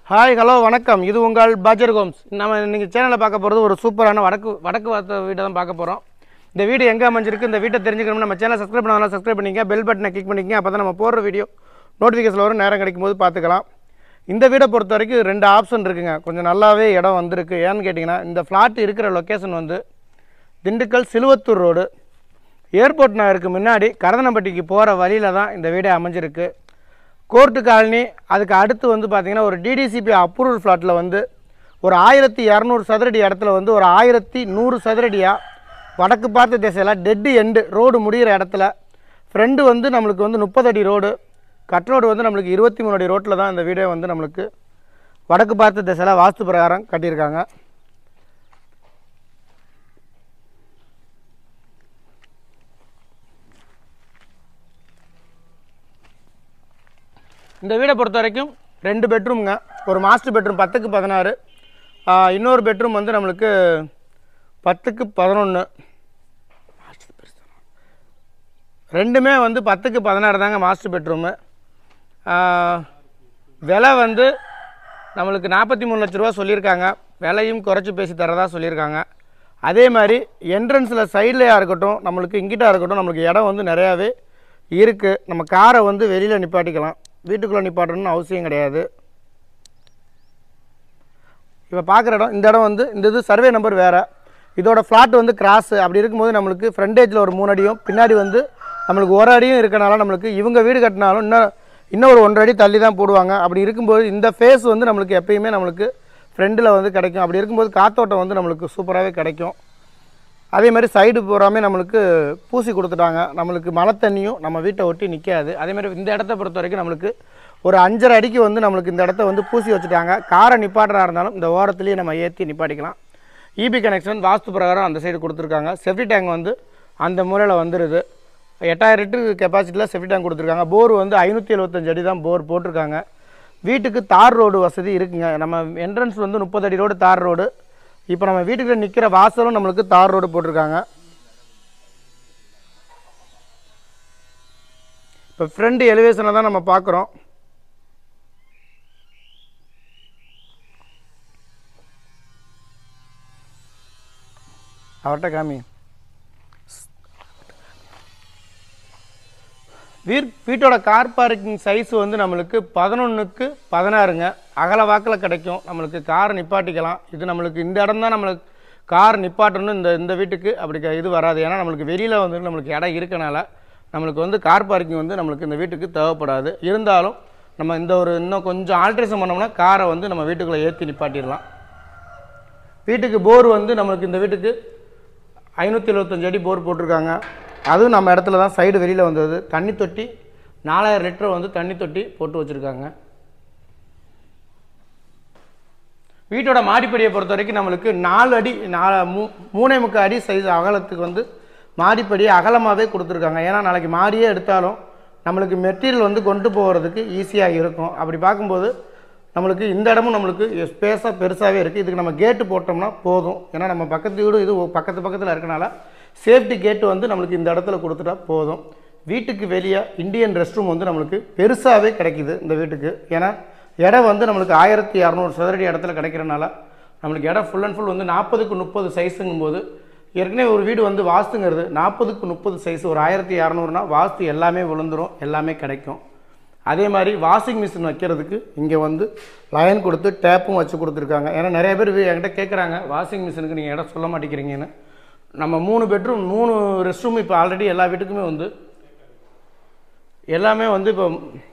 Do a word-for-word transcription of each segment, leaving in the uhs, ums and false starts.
Hi hello வணக்கம். இது உங்கள் பாஜர் ஹோம்ஸ். நம்ம நீங்கள் சேனலில் பார்க்க போகிறது ஒரு சூப்பரான வடக்கு வடக்கு வார்த்த வீட்டை தான் பார்க்க போகிறோம். இந்த வீடு எங்கே அமைஞ்சிருக்கு, இந்த வீட்டை தெரிஞ்சுக்கணும்னு நம்ம சேனலை சப்ஸ்கிரைப் பண்ணாலும் சப்ஸ்கிரைப் பண்ணிங்க, பெல் பட்டனை கிளிக் பண்ணிக்கங்க. அப்போ தான் நம்ம போடுற வீடியோ நோட்டிஃபிகேஷன் வரும், நேரம் கிடைக்கும் போது பார்த்துக்கலாம். இந்த வீடை பொறுத்த வரைக்கும் ரெண்டு ஆப்ஷன் இருக்குங்க. கொஞ்சம் நல்லாவே இடம் வந்திருக்கு. ஏன்னு கேட்டிங்கன்னா, இந்த ஃப்ளாட் இருக்கிற லொக்கேஷன் வந்து திண்டுக்கல் சிலுவத்தூர் ரோடு ஏர்போர்ட் நகருக்கு முன்னாடி கரதனப்பட்டிக்கு போகிற வழியில் தான் இந்த வீடே அமைஞ்சிருக்கு. கோர்ட்டு காலனி அதுக்கு அடுத்து வந்து பார்த்திங்கன்னா ஒரு டிடிசிபி அப்ரூவல் ஃப்ளாட்டில் வந்து ஒரு ஆயிரத்தி இரநூறு சதுரடி இடத்துல வந்து ஒரு ஆயிரத்தி நூறு சதுரடியாக வடக்கு பார்த்த திசையில் டெட்டு எண்டு ரோடு முடிகிற இடத்துல ஃப்ரெண்டு வந்து நம்மளுக்கு வந்து முப்பது அடி ரோடு, கட் ரோடு வந்து நம்மளுக்கு இருபத்தி மூணு அடி ரோட்டில் தான் இந்த வீடே வந்து நம்மளுக்கு வடக்கு பார்த்த திசையில் வாஸ்து பிரகாரம் கட்டியிருக்காங்க. இந்த வீடை பொறுத்த வரைக்கும் ரெண்டு பெட்ரூம்ங்க. ஒரு மாஸ்டர் பெட்ரூம் பத்துக்கு பதினாறு, இன்னொரு பெட்ரூம் வந்து நம்மளுக்கு பத்துக்கு பதினொன்று. ரெண்டுமே வந்து பத்துக்கு பதினாறு தாங்க மாஸ்டர் பெட்ரூமு. விலை வந்து நம்மளுக்கு நாற்பத்தி மூணு லட்ச ரூபா சொல்லியிருக்காங்க. விலையும் குறைச்சி பேசி தரதா சொல்லியிருக்காங்க. அதே மாதிரி என்ட்ரன்ஸில் சைட்லையாக இருக்கட்டும், நம்மளுக்கு இங்கிட்டாக இருக்கட்டும், நம்மளுக்கு இடம் வந்து நிறையாவே இருக்குது. நம்ம காரை வந்து வெளியில் நிப்பாட்டிக்கலாம், வீட்டுக்குள்ளே நிப்பாட்டணும்னு அவசியம் கிடையாது. இப்போ பார்க்குற இடம் இந்த இடம் வந்து இந்த இது சர்வே நம்பர் வேறு, இதோட ஃப்ளாட் வந்து கிராஸு. அப்படி இருக்கும்போது நம்மளுக்கு ஃப்ரண்டேஜில் ஒரு மூணு அடியும் பின்னாடி வந்து நம்மளுக்கு ஒரு அடியும் இருக்கனால நம்மளுக்கு இவங்க வீடு கட்டினாலும் இன்னும் இன்னும் ஒரு ஒன்றரை அடி தள்ளி தான் போடுவாங்க. அப்படி இருக்கும்போது இந்த ஃபேஸ் வந்து நம்மளுக்கு எப்பயுமே நம்மளுக்கு ஃப்ரெண்டில் வந்து கிடைக்கும். அப்படி இருக்கும்போது காத்தோட்டம் வந்து நம்மளுக்கு சூப்பராகவே கிடைக்கும். அதே மாதிரி சைடு பூராமே நம்மளுக்கு பூசி கொடுத்துட்டாங்க. நம்மளுக்கு மழை தண்ணியும் நம்ம வீட்டை ஒட்டி நிற்காது. அதேமாதிரி இந்த இடத்த பொறுத்த வரைக்கும் நம்மளுக்கு ஒரு அஞ்சரை அடிக்கு வந்து நம்மளுக்கு இந்த இடத்த வந்து பூசி வச்சுட்டாங்க. காரை நிப்பாட்டுறா இருந்தாலும் இந்த ஓரத்துலேயே நம்ம ஏற்றி நிப்பாட்டிக்கலாம். இபி கனெக்ஷன் வாஸ்து பிரகாரம் அந்த சைடு கொடுத்துருக்காங்க. செஃப்டி டேங்க் வந்து அந்த முறையில் வந்துடுது. எட்டாயிரம் லிட்டர் கெப்பாசிட்டியில் செஃப்டி டேங்க் கொடுத்துருக்காங்க. போர் வந்து ஐநூற்றி எழுபத்தஞ்சு அடி தான் போர் போட்டிருக்காங்க. வீட்டுக்கு தார் ரோடு வசதி இருக்குங்க. நம்ம என்ட்ரன்ஸ் வந்து முப்பது அடி ரோடு தார் ரோடு. இப்போ நம்ம வீட்டுக்கு நிற்கிற வாசலும் நம்மளுக்கு தார் ரோடு போட்டிருக்காங்க. இப்போ ஃப்ரண்ட் எலிவேஷனை தான் நம்ம பார்க்குறோம். அவர்கிட்ட காமி. வீட் வீட்டோட கார் பார்க்கிங் சைஸ் வந்து நம்மளுக்கு பதினொன்றுக்கு பதினாறுங்க. அகல வாக்கில் கிடைக்கும். நம்மளுக்கு கார் நிப்பாட்டிக்கலாம். இது நம்மளுக்கு இந்த இடம் தான் நம்மளுக்கு கார் நிப்பாட்டணும். இந்த இந்த வீட்டுக்கு அப்படி இது வராது. ஏன்னா நம்மளுக்கு வெளியில் வந்து நம்மளுக்கு இடம் இருக்கனால நம்மளுக்கு வந்து கார் பார்க்கிங் வந்து நம்மளுக்கு இந்த வீட்டுக்கு தேவைப்படாது. இருந்தாலும் நம்ம இந்த ஒரு இன்னும் கொஞ்சம் ஆல்ட்ரேஷன் பண்ணோம்னா காரை வந்து நம்ம வீட்டுக்குள்ளே ஏற்றி நிப்பாட்டிடலாம். வீட்டுக்கு போர் வந்து நம்மளுக்கு இந்த வீட்டுக்கு ஐநூற்றி எழுபத்தஞ்சு அடி போர் போட்டிருக்காங்க. அதுவும் நம்ம இடத்துல தான் சைடு வெளியில் வந்தது. தண்ணி தொட்டி நாலாயிரம் லிட்டர் வந்து தண்ணி தொட்டி போட்டு வச்சுருக்காங்க. வீட்டோட மாடிப்படியை பொறுத்த வரைக்கும் நம்மளுக்கு நாலு அடி நாலு மூ மூணே முக்கால் அடி சைஸ் அகலத்துக்கு வந்து மாடிப்படியை அகலமாகவே கொடுத்துருக்காங்க. ஏன்னா நாளைக்கு மாடியே எடுத்தாலும் நம்மளுக்கு மெட்டீரியல் வந்து கொண்டு போகிறதுக்கு ஈஸியாக இருக்கும். அப்படி பார்க்கும்போது நம்மளுக்கு இந்த இடமும் நம்மளுக்கு ஸ்பேஸாக பெருசாகவே இருக்குது. இதுக்கு நம்ம கேட்டு போட்டோம்னா போதும். ஏன்னா நம்ம பக்கத்து வீடு இது பக்கத்து பக்கத்தில் இருக்கனால சேஃப்டி கேட்டு வந்து நம்மளுக்கு இந்த இடத்துல கொடுத்துட்டா போதும். வீட்டுக்கு வெளியே இந்தியன் ரெஸ்ட் ரூம் வந்து நம்மளுக்கு பெருசாகவே கிடைக்கிது இந்த வீட்டுக்கு. ஏன்னா இடம் வந்து நம்மளுக்கு ஆயிரத்தி இரநூறு சதுரடி இடத்துல கிடைக்கிறனால நம்மளுக்கு இடம் ஃபுல் அண்ட் ஃபுல் வந்து நாற்பதுக்கு முப்பது சைஸுங்கும் போது, ஏற்கனவே ஒரு வீடு வந்து வாஸ்துங்கிறது நாற்பதுக்கு முப்பது சைஸ் ஒரு ஆயிரத்தி இரநூறுனா வாஸ்து எல்லாமே விழுந்துடும், எல்லாமே கிடைக்கும். அதே மாதிரி வாஷிங் மிஷின் வைக்கிறதுக்கு இங்கே வந்து லைன் கொடுத்து டேப்பும் வச்சு கொடுத்துருக்காங்க. ஏன்னா நிறைய பேர் என்கிட்ட கேட்குறாங்க வாஷிங் மிஷினுக்கு நீங்கள் இடம் சொல்ல மாட்டேங்கிறீங்கன்னு. நம்ம மூணு பெட்ரூம் மூணு ரெஸ்ட் ரூம் இப்போ ஆல்ரெடி எல்லா வீட்டுக்குமே வந்து எல்லாமே வந்து இப்போ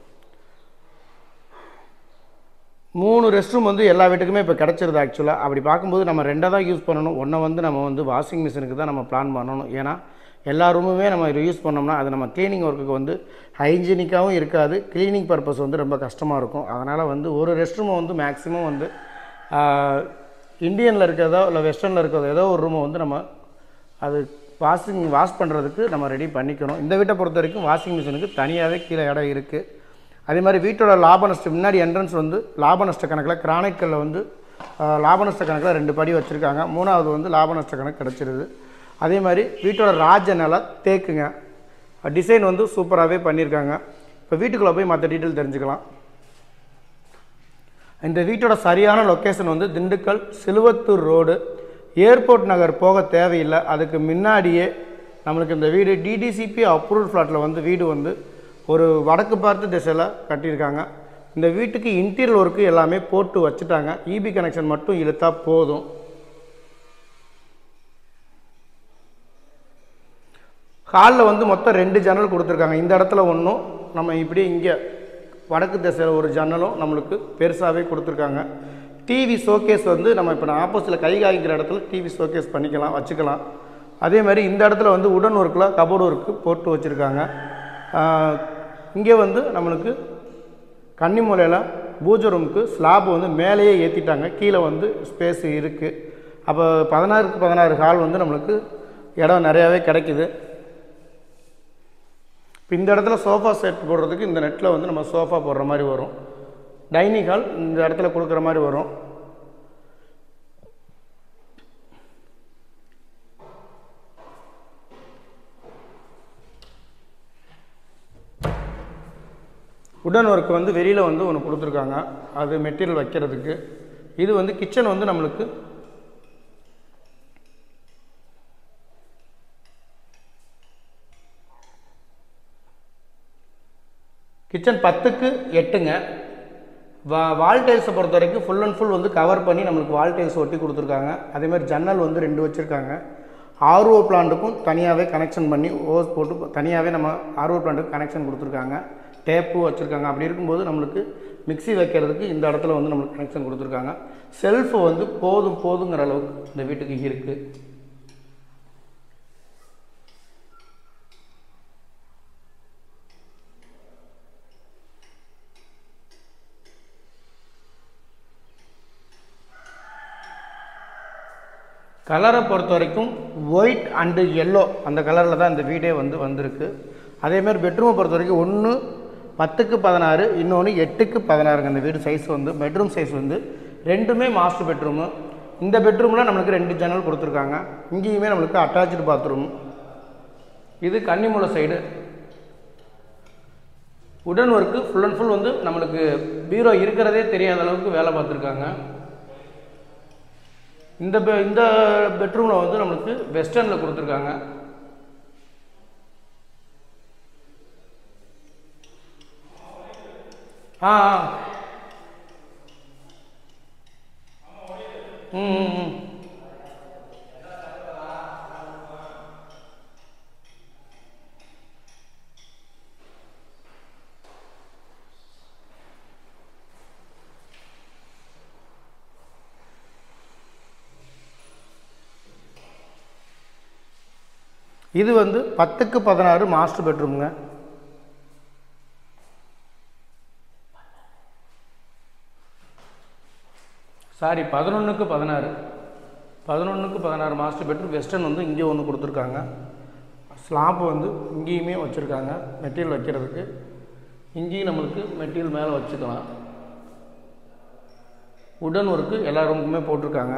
மூணு ரெஸ்ட் ரூம் வந்து எல்லா வீட்டுக்குமே இப்போ கிடச்சிருது. ஆக்சுவலாக அப்படி பார்க்கும்போது நம்ம ரெண்டை தான் யூஸ் பண்ணணும். ஒன்றை வந்து நம்ம வந்து வாஷிங் மிஷினுக்கு தான் நம்ம பிளான் பண்ணணும். ஏன்னா எல்லா ரூமுமே நம்ம யூஸ் பண்ணோம்னா அது நம்ம க்ளீனிங் ஒர்க்குக்கு வந்து ஹைஜீனிக்காகவும் இருக்காது, க்ளீனிங் பர்பஸ் வந்து ரொம்ப கஷ்டமாக இருக்கும். அதனால் வந்து ஒரு ரெஸ்ட் ரூமை வந்து மேக்ஸிமம் வந்து இந்தியனில் இருக்கிறதோ இல்லை வெஸ்டர்னில் இருக்கிறதோ ஏதோ ஒரு ரூமை வந்து நம்ம அது வாஷிங் வாஷ் பண்ணுறதுக்கு நம்ம ரெடி பண்ணிக்கணும். இந்த வீட்டை பொறுத்த வரைக்கும் வாஷிங் மிஷினுக்கு தனியாகவே கீழே இடம் இருக்குது. அதே மாதிரி வீட்டோட லாப நஷ்டம் முன்னாடி என்ட்ரன்ஸ் வந்து லாப நஷ்ட கணக்கில் கிரானைக்கல்ல வந்து லாப நஷ்ட கணக்கில் ரெண்டு படி வச்சுருக்காங்க. மூணாவது வந்து லாப நஷ்ட கணக்கு கிடச்சிருது. அதே மாதிரி வீட்டோட ராஜ நில தேக்குங்க. டிசைன் வந்து சூப்பராகவே பண்ணியிருக்காங்க. இப்போ வீட்டுக்குள்ளே போய் மற்ற டீட்டெயில் தெரிஞ்சுக்கலாம். இந்த வீட்டோட சரியான லொக்கேஷன் வந்து திண்டுக்கல் சிலுவத்தூர் ரோடு, ஏர்போர்ட் நகர் போக தேவையில்லை. அதுக்கு முன்னாடியே நம்மளுக்கு இந்த வீடு டிடிசிபி அப்ரூவல் ஃப்ளாட்டில் வந்து வீடு வந்து ஒரு வடக்கு பார்த்து திசையில் கட்டியிருக்காங்க. இந்த வீட்டுக்கு இன்டீரியர் ஒர்க்கு எல்லாமே போட்டு வச்சுட்டாங்க. இபி கனெக்ஷன் மட்டும் இழுத்தா போதும். ஹாலில் வந்து மொத்தம் ரெண்டு ஜன்னல் கொடுத்துருக்காங்க. இந்த இடத்துல ஒன்றும், நம்ம இப்படி இங்கே வடக்கு திசையில் ஒரு ஜன்னலும் நம்மளுக்கு பெருசாகவே கொடுத்துருக்காங்க. டிவி ஷோகேஸ் வந்து நம்ம இப்போ நான் ஆப்போசிட்டில் கை காய்க்கிற இடத்துல டிவி ஷோகேஸ் பண்ணிக்கலாம், வச்சுக்கலாம். அதே மாதிரி இந்த இடத்துல வந்து உடன் ஒர்க்கில் கபோர்டு ஒர்க்கு போட்டு வச்சுருக்காங்க. இங்கே வந்து நம்மளுக்கு கன்னிமூலையில் பூஜை ரூமுக்கு ஸ்லாப் வந்து மேலேயே ஏற்றிட்டாங்க. கீழே வந்து ஸ்பேஸ் இருக்குது. அப்போ பதினாறுக்கு பதினாறு ஹால் வந்து நம்மளுக்கு இடம் நிறையாவே கிடைக்குது. இப்போ இந்த இடத்துல சோஃபா செட் போடுறதுக்கு இந்த நெட்டில் வந்து நம்ம சோஃபா போடுற மாதிரி வரும். டைனிங் ஹால் இந்த இடத்துல கொடுக்குற மாதிரி வரும். உடன் ஒர்க் வந்து வெளியில் வந்து ஒன்று கொடுத்துருக்காங்க, அது மெட்டீரியல் வைக்கிறதுக்கு. இது வந்து கிச்சன் வந்து நம்மளுக்கு கிச்சன் பத்துக்கு எட்டுங்க. வா வால் டைல்ஸை பொறுத்த வரைக்கும் ஃபுல் அண்ட் ஃபுல் வந்து கவர் பண்ணி நம்மளுக்கு வால் டைல்ஸ் ஒட்டி கொடுத்துருக்காங்க. அதேமாதிரி ஜன்னல் வந்து ரெண்டு வச்சுருக்காங்க. ஆர்ஓ பிளான்ட்டுக்கும் தனியாகவே கனெக்ஷன் பண்ணி ஓஸ் போட்டு தனியாகவே நம்ம ஆர்ஓ பிளான்ட்டுக்கு கனெக்ஷன் கொடுத்துருக்காங்க. டேப்பு வச்சுருக்காங்க. அப்படி இருக்கும்போது நம்மளுக்கு மிக்சி வைக்கிறதுக்கு இந்த இடத்துல வந்து நம்மளுக்கு கனெக்ஷன் கொடுத்துருக்காங்க. செல்ஃபு வந்து போதும் போதுங்கிற அளவுக்கு இந்த வீட்டுக்கு இருக்குது. கலரை பொறுத்த வரைக்கும் ஒயிட் அண்டு எல்லோ அந்த கலரில் தான் இந்த வீடே வந்து வந்திருக்கு. அதேமாதிரி பெட்ரூமை பொறுத்த வரைக்கும் ஒன்று பத்துக்கு பதினாறு, இன்னொன்று எட்டுக்கு பதினாறுங்க. இந்த வீடு சைஸ் வந்து பெட்ரூம் சைஸ் வந்து ரெண்டுமே மாஸ்டர் பெட்ரூமு. இந்த பெட்ரூமில் நம்மளுக்கு ரெண்டு ஜன்னல் கொடுத்துருக்காங்க. இங்கேயுமே நம்மளுக்கு அட்டாச்சு பாத்ரூம். இது கன்னிமூலை சைடு. உடன் ஒர்க்கு ஃபுல் அண்ட் ஃபுல் வந்து நம்மளுக்கு பீரோ இருக்கிறதே தெரியாத அளவுக்கு வேலை பார்த்துருக்காங்க. இந்த பெ இந்த பெட்ரூமில் வந்து நம்மளுக்கு வெஸ்டர்னில் கொடுத்துருக்காங்க. ஆ ம் இது வந்து பத்துக்கு பதினாறு மாஸ்டர் பெட்ரூமுங்க. சாரி பதினொன்றுக்கு பதினாறு பதினொன்றுக்கு பதினாறு மாஸ்டர் பெட்ரூம். வெஸ்டர்ன் வந்து இங்கே ஒன்று கொடுத்துருக்காங்க. ஸ்லாப் வந்து இங்கேயுமே வச்சுருக்காங்க மெட்டீரியல் வைக்கிறதுக்கு. இங்கேயும் நம்மளுக்கு மெட்டீரியல் மேலே வச்சுக்கலாம். உடன் ஒர்க்கு எல்லா ரூமுக்குமே போட்டிருக்காங்க.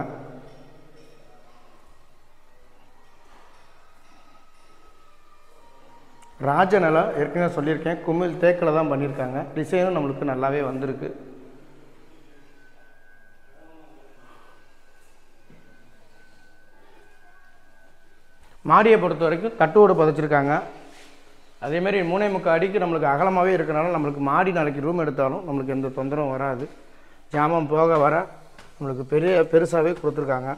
ராஜநிலை ஏற்கனவே சொல்லியிருக்கேன், குமிழ் தேக்கில் தான் பண்ணியிருக்காங்க. டிசைனும் நம்மளுக்கு நல்லாவே வந்திருக்கு. மாடியை பொறுத்த வரைக்கும் தட்டோடு பதிச்சிருக்காங்க. அதேமாதிரி மூணே முக்கால் அடிக்கு நம்மளுக்கு அகலமாகவே இருக்கிறனால நம்மளுக்கு மாடி நாளைக்கு ரூம் எடுத்தாலும் நம்மளுக்கு எந்த தொந்தரவும் வராது. ஜாமம் போக வர நம்மளுக்கு பெரிய பெருசாகவே கொடுத்துருக்காங்க.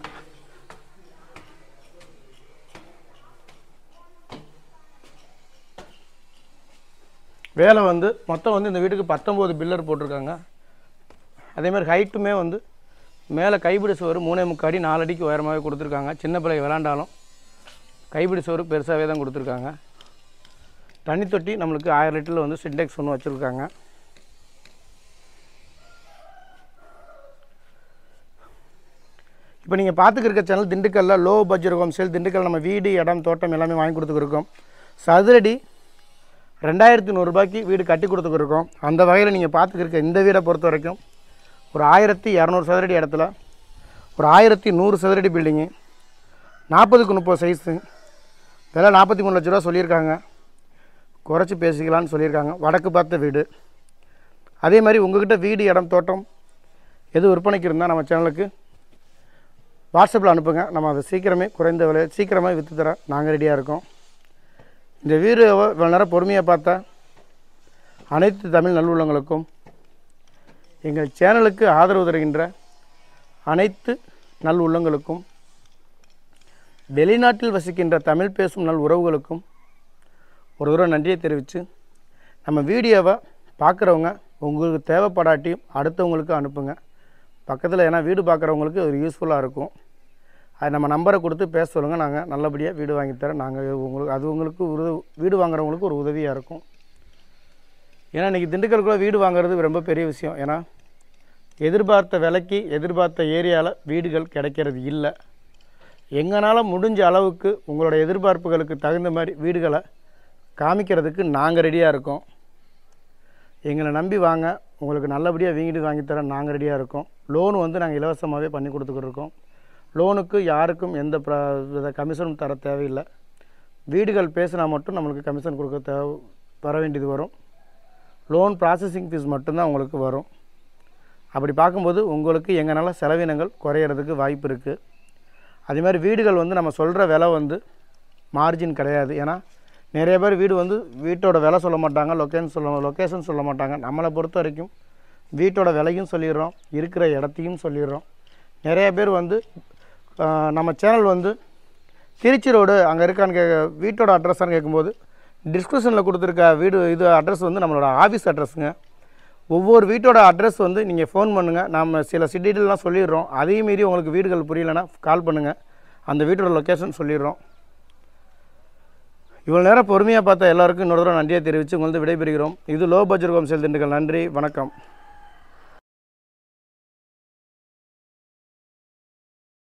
வேலை வந்து மொத்தம் வந்து இந்த வீட்டுக்கு பத்தொம்போது பில்லர் போட்டிருக்காங்க. அதேமாதிரி ஹைட்டுமே வந்து மேலே கைப்பிடி சுவர் மூணே முக்கால் அடி நாலு அடிக்கு உயரமாகவே கொடுத்துருக்காங்க. சின்ன பிள்ளை விளாண்டாலும் கைப்பிடி சுவர் பெருசாகவே தான் கொடுத்துருக்காங்க. தண்ணி தொட்டி நம்மளுக்கு ஆயிரம் லிட்டரில் வந்து சிண்டெக்ஸ் ஒன்று வச்சுருக்காங்க. இப்போ நீங்கள் பார்த்துக்கிற சேனல் திண்டுக்கல்லில் low budget home sale. Dindigul நம்ம வீடு இடம் தோட்டம் எல்லாமே வாங்கி கொடுத்துருக்கோம். சதுரடி ரெண்டாயிரத்தி நூறுரூபாய்க்கு வீடு கட்டி கொடுத்துருக்கோம். அந்த வகையில் நீங்கள் பார்த்துக்கிற இந்த வீடை பொறுத்த வரைக்கும் ஒரு ஆயிரத்தி இரநூறு சதுரடி இடத்துல ஒரு ஆயிரத்தி நூறு சதுரடி பில்டிங்கு, நாற்பதுக்கு முப்பது சைஸு, விலை நாற்பத்தி மூணு லட்ச ரூபா சொல்லியிருக்காங்க. குறைச்சி பேசிக்கலான்னு சொல்லியிருக்காங்க. வடக்கு பார்த்த வீடு. அதே மாதிரி உங்கள்கிட்ட வீடு இடம் தோட்டம் எது விற்பனைக்கு இருந்தால் நம்ம சேனலுக்கு வாட்ஸ்அப்பில் அனுப்புங்க. நம்ம அதை சீக்கிரமே குறைந்த விலை சீக்கிரமாக விற்று தர நாங்கள் ரெடியாக இருக்கோம். இந்த வீடியோவை இவ்வளோ நேரம் பொறுமையாக பார்த்தா அனைத்து தமிழ் நல்லுள்ளங்களுக்கும் எங்கள் சேனலுக்கு ஆதரவு தருகின்ற அனைத்து நல் உள்ளங்களுக்கும் வெளிநாட்டில் வசிக்கின்ற தமிழ் பேசும் நல் உறவுகளுக்கும் ஒரு தடவை நன்றியை தெரிவித்து நம்ம வீடியோவை பார்க்குறவங்க உங்களுக்கு தேவைப்படாட்டியும் அடுத்தவங்களுக்கு அனுப்புங்க. பக்கத்தில் ஏன்னா வீடு பார்க்குறவங்களுக்கு ஒரு யூஸ்ஃபுல்லாக இருக்கும். அது நம்ம நம்பரை கொடுத்து பேச சொல்லுங்கள். நாங்கள் நல்லபடியாக வீடு வாங்கித்தரோம். நாங்கள் உங்களுக்கு அது உங்களுக்கு ஒரு வீடு வாங்குறவங்களுக்கு ஒரு உதவியாக இருக்கும். ஏன்னா இன்றைக்கி திண்டுக்கலுக்குள்ளே வீடு வாங்குறது ரொம்ப பெரிய விஷயம். ஏன்னா எதிர்பார்த்த விலைக்கு எதிர்பார்த்த ஏரியாவில் வீடுகள் கிடைக்கிறது இல்லை. எங்களால் முடிஞ்ச அளவுக்கு உங்களோட எதிர்பார்ப்புகளுக்கு தகுந்த மாதிரி வீடுகளை காமிக்கிறதுக்கு நாங்கள் ரெடியாக இருக்கோம். எங்களை நம்பி வாங்க, உங்களுக்கு நல்லபடியாக வீடு வாங்கித்தர நாங்கள் ரெடியாக இருக்கோம். லோனு வந்து நாங்கள் இலவசமாகவே பண்ணி கொடுத்துக்கிட்டு இருக்கோம். லோனுக்கு யாருக்கும் எந்த ப்ர வித கமிஷனும் தர தேவையில்லை. வீடுகள் பேசினா மட்டும் நம்மளுக்கு கமிஷன் கொடுக்க தேவை வர வேண்டியது வரும். லோன் ப்ராசஸிங் ஃபீஸ் மட்டும்தான் உங்களுக்கு வரும். அப்படி பார்க்கும்போது உங்களுக்கு எங்களால் செலவினங்கள் குறையிறதுக்கு வாய்ப்பு இருக்குது. அதே மாதிரி வீடுகள் வந்து நம்ம சொல்கிற விலை வந்து மார்ஜின் கிடையாது. ஏன்னா நிறைய பேர் வீடு வந்து வீட்டோட விலை சொல்ல மாட்டாங்க, லொக்கேஷன் சொல்ல லொக்கேஷன் சொல்ல மாட்டாங்க. நம்மளை பொறுத்த வரைக்கும் வீட்டோட விலையும் சொல்லிடுறோம், இருக்கிற இடத்தையும் சொல்லிடுறோம். நிறைய பேர் வந்து நம்ம சேனல் வந்து திருச்சி ரோடு அங்கே இருக்கான்னு கே வீட்டோட அட்ரஸான்னு கேட்கும்போது டிஸ்கிரிப்ஷனில் கொடுத்துருக்க வீடு இது அட்ரஸ் வந்து நம்மளோட ஆஃபீஸ் அட்ரஸுங்க. ஒவ்வொரு வீட்டோட அட்ரஸ் வந்து நீங்கள் ஃபோன் பண்ணுங்கள், நம்ம சில டீட்டெயிலெலாம் சொல்லிடுறோம். அதையும் மீறி உங்களுக்கு வீடுகள் புரியலைன்னா கால் பண்ணுங்கள், அந்த வீட்டோட லொக்கேஷன் சொல்லிடுறோம். இவ்வளோ நேரம் பொறுமையாக பார்த்தா எல்லாருக்கும் இன்னொரு தடவை நன்றியை தெரிவித்து உங்களுக்கு விடைபெறுகிறோம். இது low budget home sale Dindigul. நன்றி, வணக்கம்.